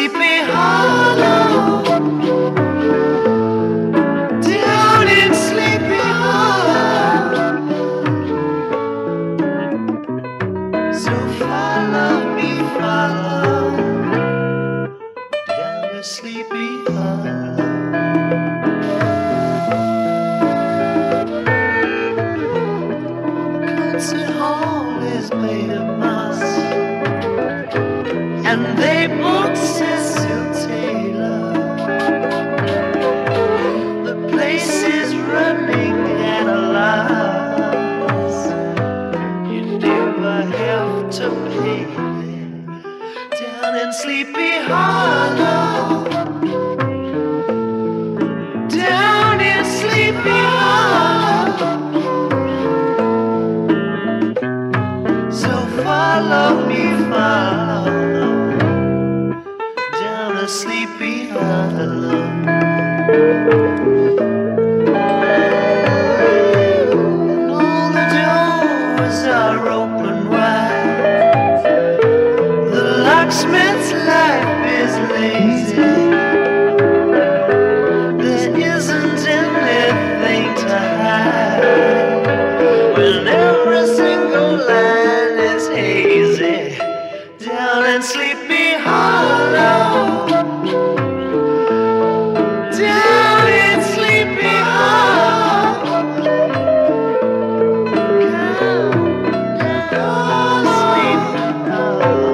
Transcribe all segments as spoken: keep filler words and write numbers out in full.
Sleepy Hollow, down in Sleepy Hollow. So follow me, follow, down to Sleepy Hollow. Concert hall is made of moss, and they booked Cecil Taylor. The place is running at a loss. You never have to pay there. Down in Sleepy Hollow, down in Sleepy Hollow. So follow me, follow, down to Sleepy Hollow. All the doors are open wide. The locksmith's life is lazy. There isn't anything to hide when every single line is hazy. Down in Sleepy Hollow, down in Sleepy Hollow, down, down Sleepy Hollow.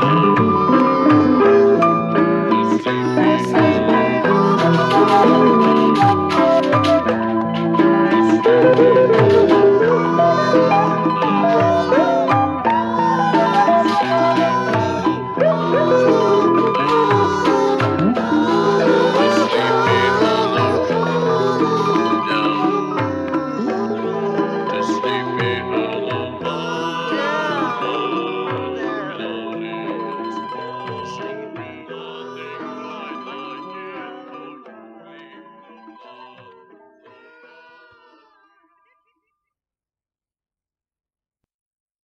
Sleepy Hollow.